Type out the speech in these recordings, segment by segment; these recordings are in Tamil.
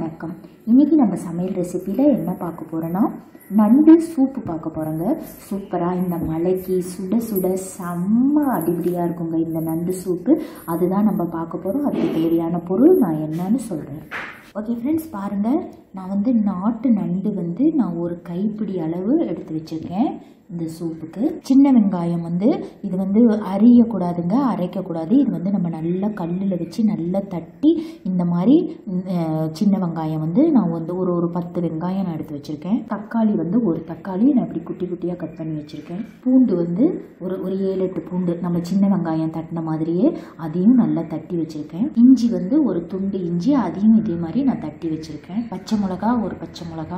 வணக்கம். இன்னைக்கு நம்ம சமையல் ரெசிபியில் என்ன பார்க்க போகிறோன்னா நண்டு சூப்பு பார்க்க போகிறோங்க. சூப்பராக இந்த மலைக்கு சுட சுட செம்ம அடிபடியாக இருக்குங்க இந்த நண்டு சூப்பு. அதுதான் நம்ம பார்க்க போகிறோம். அதுக்கு தேவையான பொருள் நான் என்னன்னு சொல்கிறேன். ஓகே ஃப்ரெண்ட்ஸ், பாருங்கள், நான் நாட்டு நண்டு நான் ஒரு கைப்பிடி அளவு எடுத்து வச்சுருக்கேன். இந்த சூப்புக்கு சின்ன வெங்காயம் இது அரியக்கூடாதுங்க, அரைக்கக்கூடாது. இது நம்ம நல்லா கல்லில் வச்சு நல்லா தட்டி இந்த மாதிரி சின்ன வெங்காயம் நான் ஒரு 10 வெங்காயம் நான் எடுத்து வச்சுருக்கேன். தக்காளி ஒரு தக்காளி நான் இப்படி குட்டி குட்டியாக கட் பண்ணி வச்சுருக்கேன். பூண்டு ஒரு 7-8 பூண்டு நம்ம சின்ன வெங்காயம் தட்டின மாதிரியே அதையும் நல்லா தட்டி வச்சுருக்கேன். இஞ்சி ஒரு துண்டு இஞ்சி, அதையும் இதே மாதிரி நான் தட்டி வச்சுருக்கேன். பச்சை மிளகா, ஒரு பச்சை மிளகா,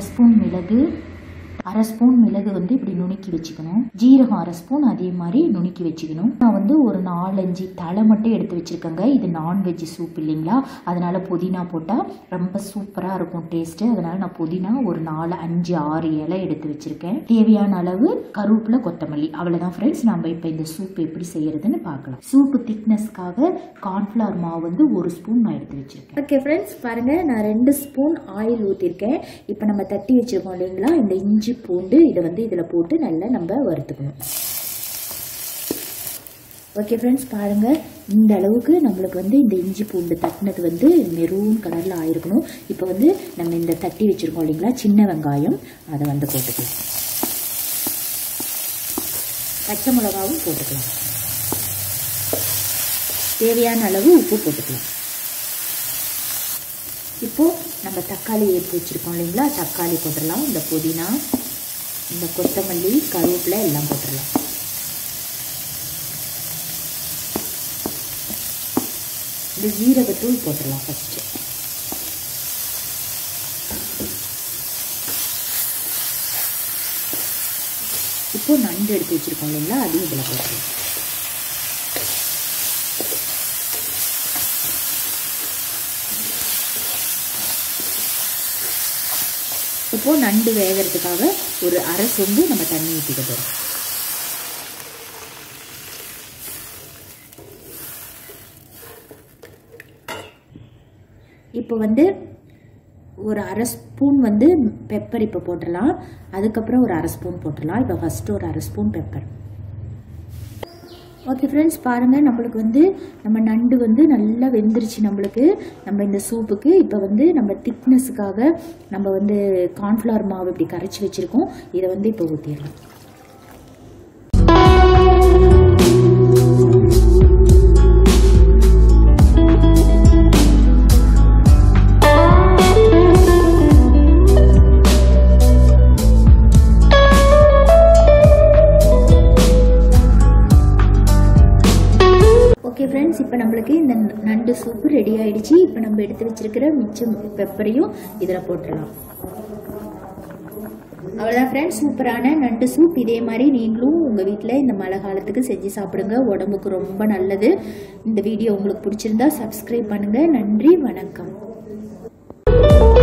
அரை ஸ்பூன் மிளகு இப்படி நுணுக்கி வச்சுக்கணும். ஜீரகம் அரை ஸ்பூன் அதே மாதிரி நுணுக்கி வச்சுக்கணும். நான் ஒரு 4-5 தலை மட்டும் எடுத்து வச்சுருக்கேங்க. இது நான்வெஜ் சூப் இல்லைங்களா, அதனால் புதினா போட்டால் ரொம்ப சூப்பராக இருக்கும் டேஸ்ட்டு. அதனால் நான் புதினா ஒரு 4-5-6 இலை எடுத்து வச்சுருக்கேன். தேவையான அளவு கருவேப்பிலை, கொத்தமல்லி, அவ்வளோதான் ஃப்ரெண்ட்ஸ். நம்ம இப்போ இந்த சூப் எப்படி செய்யறதுன்னு பார்க்கலாம். சூப்பு திக்னஸ்க்காக கார்ன்ஃப்ளவர் மாவு 1 ஸ்பூன் நான் எடுத்து வச்சுருக்கேன். ஓகே ஃப்ரெண்ட்ஸ், பாருங்கள், நான் 2 ஸ்பூன் ஆயில் ஊற்றிருக்கேன். இப்போ நம்ம தட்டி வச்சுருக்கோம் இல்லைங்களா இந்த இஞ்சி பூண்டு, இதை இதில் போட்டு நல்லா நம்ம வறுத்துக்கணும். ஓகே ஃப்ரெண்ட்ஸ், பாருங்கள், இந்த அளவுக்கு நம்மளுக்கு இந்த இஞ்சி பூண்டு தட்டினது மெரூன் கலரில் ஆயிருக்கணும். இப்போ நம்ம இந்த தட்டி வச்சுருக்கோம் இல்லைங்களா சின்ன வெங்காயம், அதை போட்டுக்கலாம். பச்சை மிளகாவும் போட்டுக்கலாம். தேவையான அளவு உப்பு போட்டுக்கலாம். இப்போது நம்ம தக்காளி எடுத்து வச்சுருக்கோம் இல்லைங்களா, தக்காளி போட்டுடலாம். இந்த புதினா, இந்த கொத்தமல்லி, கருவேப்பிலை எல்லாம் போட்டுடலாம். இந்த ஜீரகத்தூள் போட்டுடலாம் ஃபஸ்ட்டு. இப்போது நண்டு எடுத்து வச்சுருக்கோம் இல்லைங்களா, அதையும் இதில் போட்டுடலாம். இப்போது நண்டு வேகிறதுக்காக ஒரு அரை சொம்பு நம்ம தண்ணி ஊற்றிக்க போகிறோம். இப்போ ஒரு அரை ஸ்பூன் பெப்பர் இப்போ போட்டுடலாம். அதுக்கப்புறம் ஒரு அரை ஸ்பூன் போட்டுடலாம். இப்போ ஃபஸ்ட்டு ஒரு அரை ஸ்பூன் பெப்பர். ஓகே ஃப்ரெண்ட்ஸ், பாருங்கள், நம்மளுக்கு நம்ம நண்டு நல்லா வெந்துருச்சு. நம்ம இந்த சூப்புக்கு இப்போ நம்ம திக்னஸுக்காக நம்ம கார்ன்ஃப்ளவர் மாவு இப்படி கரைச்சி வச்சுருக்கோம். இதை இப்போ ஊற்றிடலாம். ஓகே ஃப்ரெண்ட்ஸ், இப்போ நம்மளுக்கு இந்த நண்டு சூப்பு ரெடி ஆகிடுச்சு. இப்போ நம்ம எடுத்து வச்சிருக்கிற மிச்சம் பெப்பரையும் இதில் போட்டுடலாம். அவ்வளோதான் ஃப்ரெண்ட்ஸ், சூப்பரான நண்டு சூப். இதே மாதிரி நீங்களும் உங்கள் வீட்டில் இந்த மழை காலத்துக்கு செஞ்சு சாப்பிடுங்க. உடம்புக்கு ரொம்ப நல்லது. இந்த வீடியோ உங்களுக்கு பிடிச்சிருந்தா சப்ஸ்கிரைப் பண்ணுங்கள். நன்றி, வணக்கம்.